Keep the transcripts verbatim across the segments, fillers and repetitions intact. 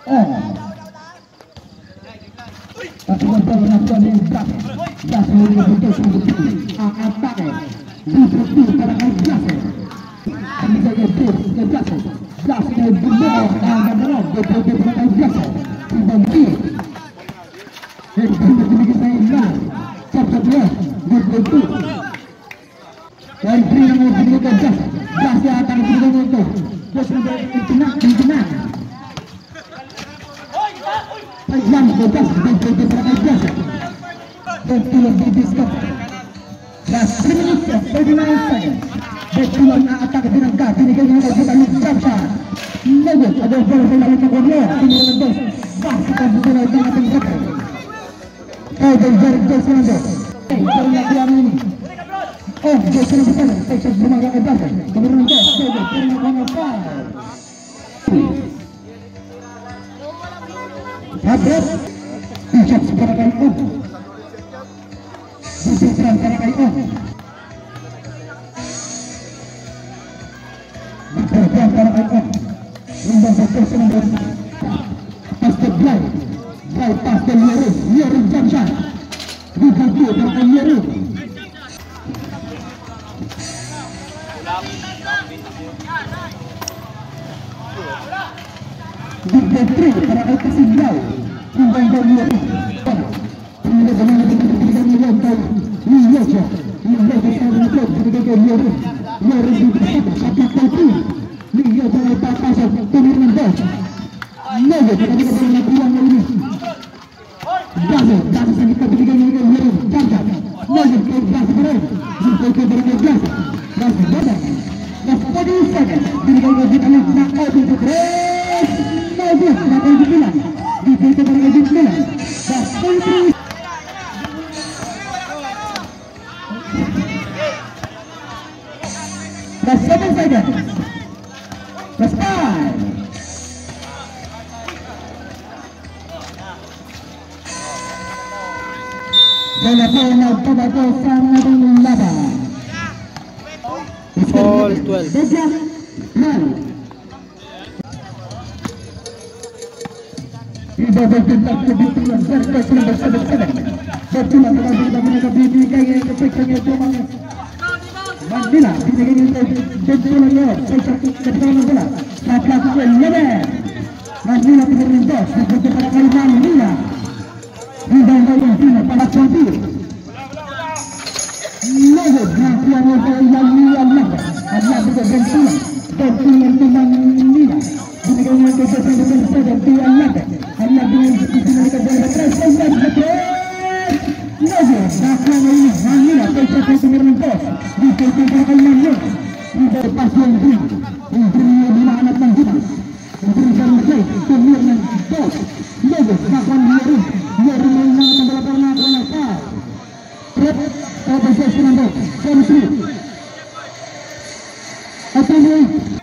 Oh. Tapi untuk melakukan ini gas, gas ini betul betul atak betul pada gas. Kami jaga betul gas, gas ini benar dan benar betul betul pada gas. Dan betul, yang betul betul kita ini cepat cepat betul. Dan beri yang betul gas, gas yang akan betul betul. Bos sudah tenang tenang. Yang bebas betul betul bebas betul bebas dan menit bagaimana saya betul atak dengan gas ini kan yang kita lihat saja namun ada bola bola yang tergolong ini lebih gas kita betul dengan atak betul kau berjarak jauh sana dari yang ini oh jauh sana betul saya cuma agak bebas kemudian gas saya pernah apa Habis Ijab sekarang kali om Ijab sekarang kali om Berpergian sekarang kali om Rumbang betul senang Pas ke Blay Blay pas ke Yeru Yeru Jamshan Dibagi dengan Yeru Dibetri para atas Blay Rumbang dari Yeru Ini bagaimana dengan Yeru Blay Ini aja Ini aja saya menurut dengan Yeru Yeru diberi satu kali Ini aja letak pasal Pemirin bos Ini aja kita bisa beri pulang ini Gaza Gaza sangat kepentingan dengan Yeru Gaza Ini aja kita Gaza beri Jika kita beri Gaza Gaza badan Gaza pada usaha Dengan wajib anak nakal untuk beres Bagus, nakal dibilang Diberi kepada wajib bilang Dan putri Plus seven seconds. Plus five. Bola bola bola bola sangat laba. All twelve. Sejak nol. Ibu bertindak kebetulan berkas nomor seven seven. Bertulang kepada mereka bibir yang kepeknya cuma. Mandila binigyan nito betul niyo sa kapitana bola sa plato ko eleven Mandila pinagin dos dito para kay Mandila ibang bayan pina para Choti Nogo na piano ko ilang Allah Allah ko bentula bentula ni Mandila binigyan nito sa sa sa Allah Allah binigyan nito sa sa sa Nogo na piano ni Mandila sa sa pinagin dos dito para kay Mandila Ibu pasien ini, ini lima anak dan kita. Ini bermula kemudian dos, logo kawan Yeru, Yeru menang bola bola bola sah. Trip, apa sih sekarang? Sentri. Apa ini?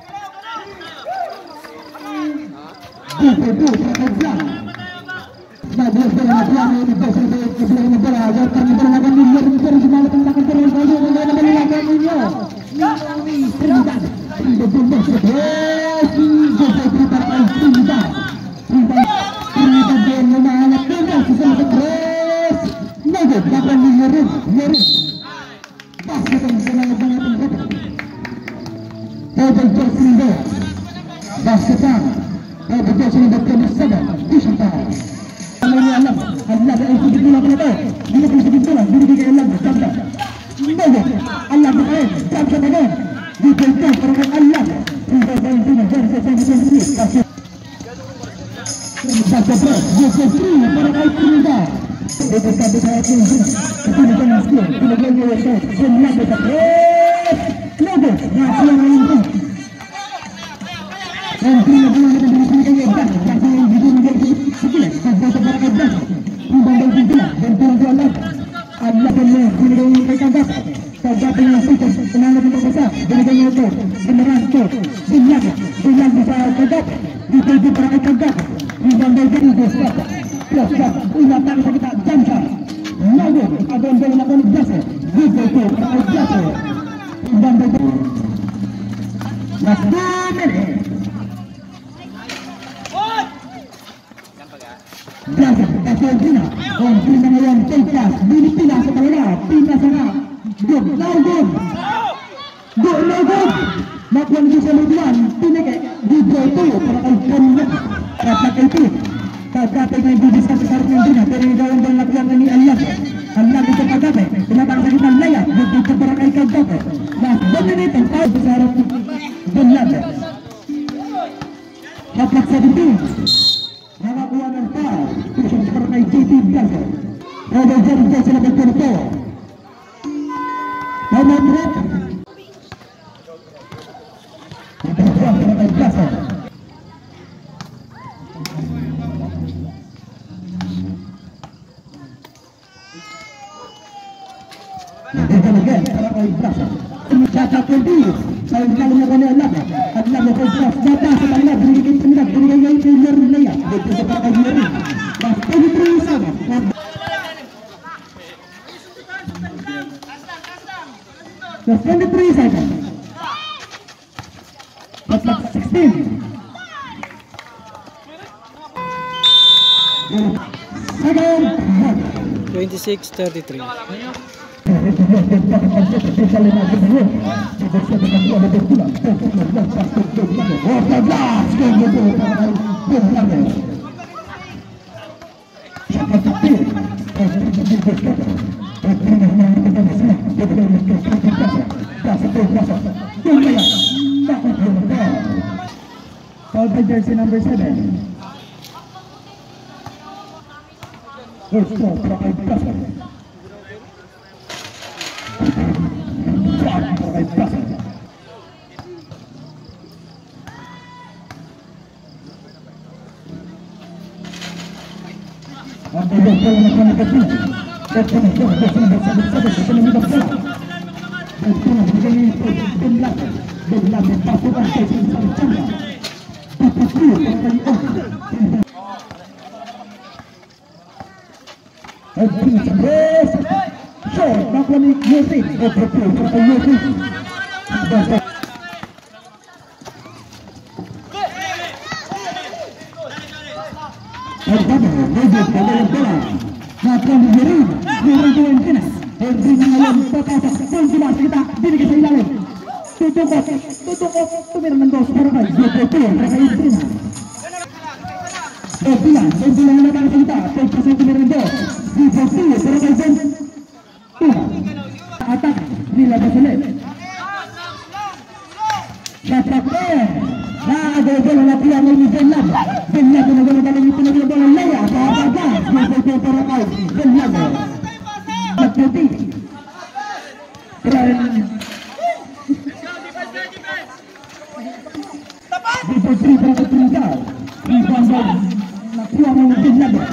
Itu itu kerja. Bagus banget yang ini bos itu kebetulan bola aja kan bola kan Yeru terus malah tentang terus bola bola bola lagi ini. Kami tidak tidak boleh sedih jadi kita akan tidak tidak tidak boleh malah tidak sesuatu terus naga dapat menyerut menyerut pasti akan senang banget itu double crossing there basketan double crossing betul saja disita ini Allah Allah yang itu dulu apa ini itu dulu dulu dia Allah saja naga Allah berkait saja bagai diberikan kepada Allah tidak berhenti berhenti berhenti kasih baca berat dia beri pada kita itu satu saya pun itu bukan skill itu bukan dia semua kita berat logo nah yang itu dan dia boleh diberikan yang dah kasih yang di dunia sekilas sampai sebarang dah tidak berhenti dan Allah Allah boleh diberikan dah saja dengan sikap tenaga kita besar dengan itu beneran itu banyak banyak bisa tegak dituju para tegak dan dari desa plus punya tangan kita jamsa lalu ada yang melakukan jasa itu para jasa dan dari nasib Belasan Pasal Dina Untuk mengeluarkan Tegas Bini pindah ke bawah Pindah sana Gol Lagun Gol Lagun Makuan bisa meluan Pindah ke Gol itu Para kalkan Kata itu Kata dengan bisa besar Dina dari dalam dan lakukan ini alias Allah itu kata kenapa kita layak Begitu para kalkan kata Nah benar itu Tahu besar Benar Dapat satu Nama buah dan tahu Pusat perkai J T biasa Ada jari sila berkonto Nama berat Ada buah perkai biasa Ada lagi perkai biasa Mencatat kedua Saya kalau mengenai Allah Allah berkata Jatah sebenarnya Berikan pendak Berikan yang keluar layak Betul seperti diri Mas Tadi terus sama Mas Tadi terus sama Mas sixteen twenty-six thirty-three. Foul by jersey number seven. First ball, Prakai Pasar. Prakai Pasar. Ambil bola nak nak kecil. Betul betul betul betul betul betul betul betul. Betul begini benar benar pasukan team sama. Betul betul betul. Habis bes, shot nak ni Yusuf, betul betul Yusuf. Pertama, Yusuf pada bola, nak beri, beri dengan tenas, beri dengan total, pun jelas kita diri kita hilang. Tutup, tutup, tutup mendos berapa? Betul, mereka itu. Sembilan, sembilan lapan kita, persen mendos. Di posisi berapa jam? Atak nilai berselit. Siapakah? Nah, ada bola latihan ini benar. Benar benar benar benar itu benar bola layak. Apa apa? Betul para kau. Benar. Betul. Keren. Di posisi berapa tinggal? Di bawah latihan ini benar.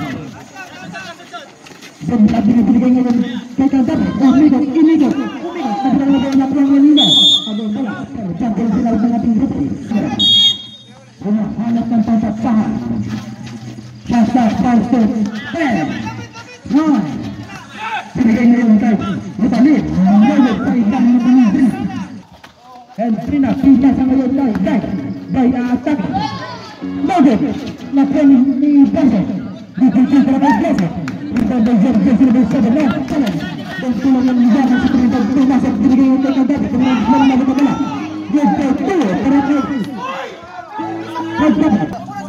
Dan lagi diberikan dengan kekatan kami dan ini kan sebenarnya ada nak yang ini ada bola jangan final mengambil rupi rumah anak dan tempat sah jasa palsu ten nine diberikan dengan baik Mutani mengambil kaitan mengambil dan Trina Pina sama yang baik baik baik atak bagus nak yang ini bagus diberikan berapa biasa kita belajar jadi lebih sebenar kanan dan tulang yang menjaga seperti itu masuk di dalam tekan tadi kemudian menambah bola dia betul terakhir hebat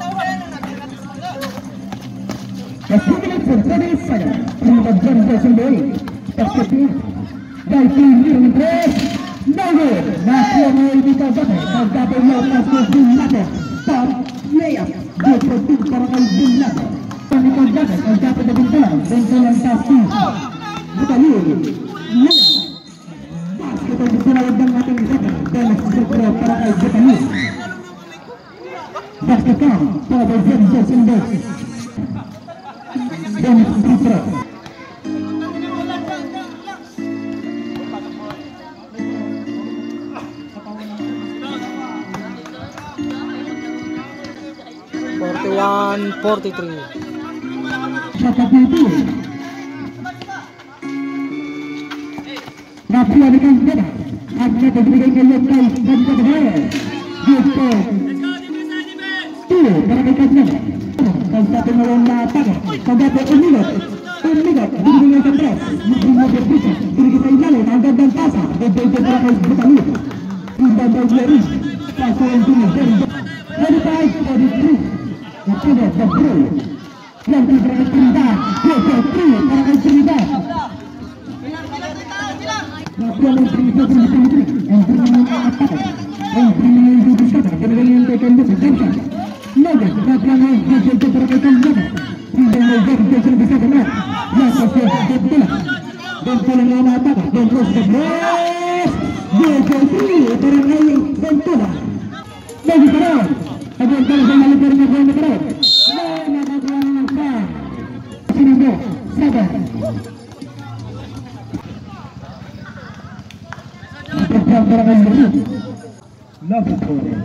kemudian terjadi saja pengajaran tersendiri perspektif dari tim terus nago nasional kita dapat dapat melakukan binatang dan layak dia betul terakhir binatang kami dapat dapat dari dalam dan dalam pasti kita lihat lihat pas kita berjalan dan makin kita dan segera para kita lihat pastikan pada jam sembilan dan kita forty-one forty-three. Seperti itu. Nabi akan beda. Hanya diberikan yang baik dan terbaik. Gitu. Tuh, mereka kena. Kalau pengawan mataga kagate unigot unigot dibingungan ke pres dibingungan ke bisa diri kita inalo nanggap dan tasa berbeda para kais bertani tidak ada jari tasa yang tinggi dari dari baik dari tri itu dah berbro yang diberikan perintah yaitu tri para kais perintah Nakuan yang perintah perintah tri yang bernama mataga yang bernama itu bisa dengan yang tekan itu bisa Naga, naga, hasil keberkaitan naga. Tidak menjadi hasil bisa benar. Masa siapa bola dan bola nama apa? Dan terus terus. Dia jadi orang lain dan bola. Lagi terus. Ada yang kalau saya lihat dari yang terus. Nama nama apa? Sini bro, sabar. Berjam orang lain berdua. Lagi terus.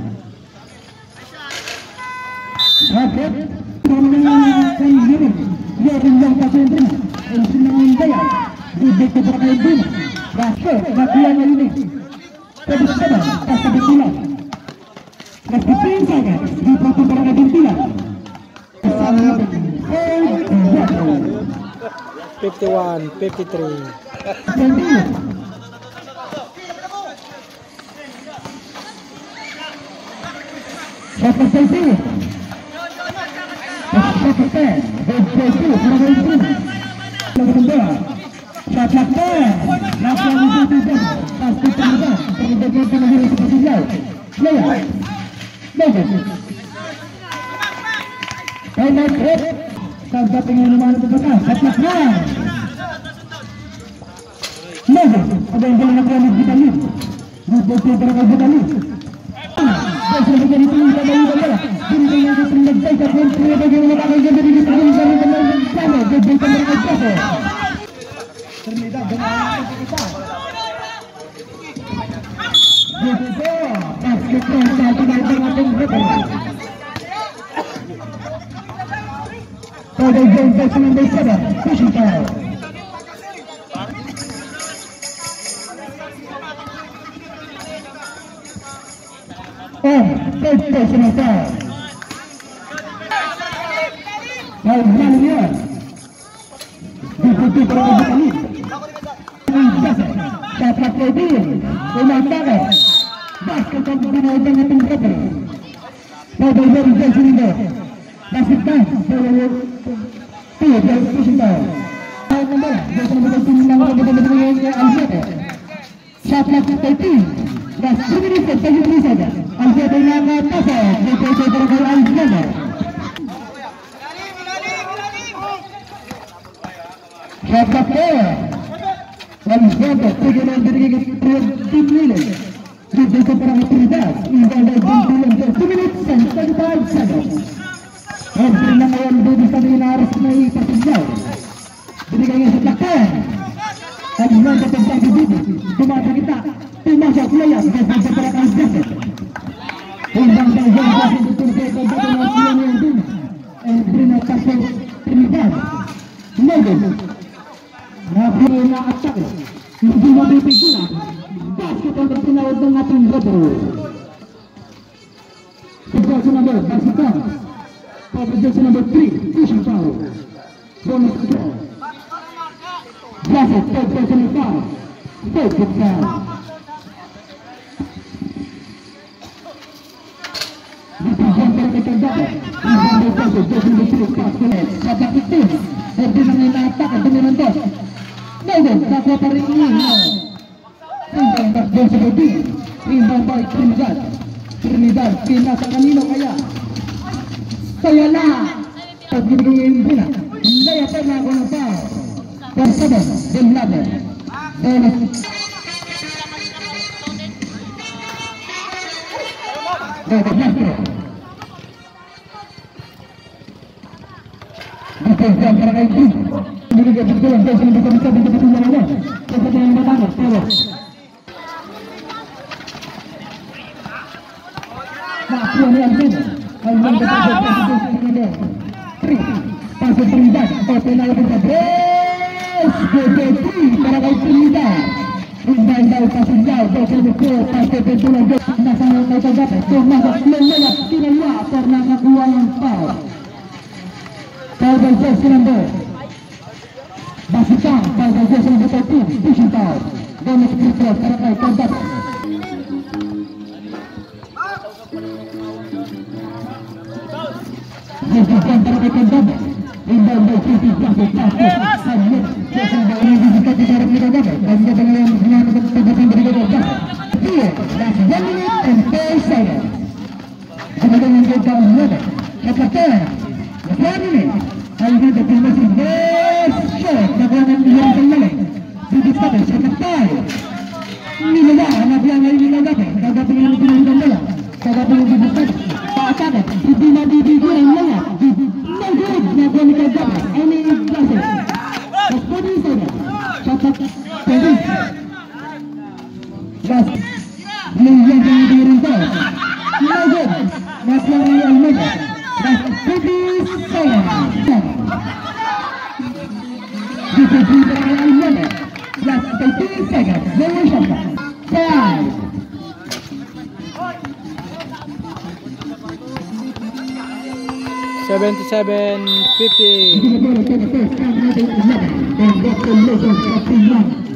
Sakit, pemenangkan diri, dia bilang pasal ini, instrumen daya, duduk berkait ini, rasa bagian ini, terus sabar, pasal berpulang, meski saja di pasal berkait ini, fifty-one, fifty-three. Siapa saja? Siapa Oh, itu selesai. Lainnya, diikuti perang ini. Dapat lebih, pemandangan. Basket dengan dengan tingkat. Pada hari ini, basket dan tidak bisa. Tahu mana? Jangan betul betul betul betul yang alfiat. Dapat lebih. Dan sendiri saja saja. Alfiat dengan apa? Betul betul alfiat. Siapa Alfiat dengan diri tim ini. Di perang tidak, tidak ada bantuan tersulit sampai tahun saja. Orang yang bisa dilaras naik persijau. Jadi kayaknya sepakat. Aduh, tetap jadi bibi. Cuma kita, cuma satu layar. Kita seperti asas. Undang dan jangan betul betul betul yang yang itu. Beri kasih tidak. Naga. Nabi yang acak. Ibu mobil pikiran. Basket untuk final dengan tim Rebel. Possession number Basikan. Possession number three, Fishing Power. Bonus control. Basket, possession number five. Focus down. Dipujian berkaitan dapat. Dipujian berkaitan possession number three, Basket. Sabak itu. Berdiri dengan atak dengan mentos. Naga, kakwa paling ini. Timbang takbol seperti timbang baik Trinidad Trinidad pinasa kanino kaya kaya na pagkibigay yung bina kaya pa na ako ng pao persada del laban bonus David Nastro dikejam para kain tim dikejam betul dan bisa bisa bisa bisa bisa jalan seperti yang bertanggung power Nakuan yang benar, Alman betul betul betul Tri, pasal Trinidad, pasal yang benar Bres, G P T, para kain Trinidad Undang daw pasal jauh, pasal betul, pasal betul lagi Nasa yang kau dapat, so masa lelak, tinala, karena nakuan yang power by jersey number Basukan by jersey number thirteen, pushing foul. Bonus free throw para kay Contact. Jersey para kay Contact. Inbound by City Plastic Plastic. Samit jersey by Rizika di dalam kita dapat. Dan kita dengan dengan kebetulan dari kita. Here, last one minute and four seconds. Kemudian yang kita lihat, kapten, one minute. Hal ini termasuk best shot lakukan yang terbaik. Di depan kapten. Ini lah, anak yang ini lah, kagak pengen pengen bola, kagak pengen di depan. Tak ada, di mana di di yang lah. No good, lakukan kagak. Ini klasik. Kapten saja. Catat polis. Last. Yang yang dirintas. No good. Masih yang Almeida. Last polis saya. Di di Almeida. Last thirteen seconds. Zero shot. Five. seventy-seven fifty. Di di di di di di di di di di di di di di di di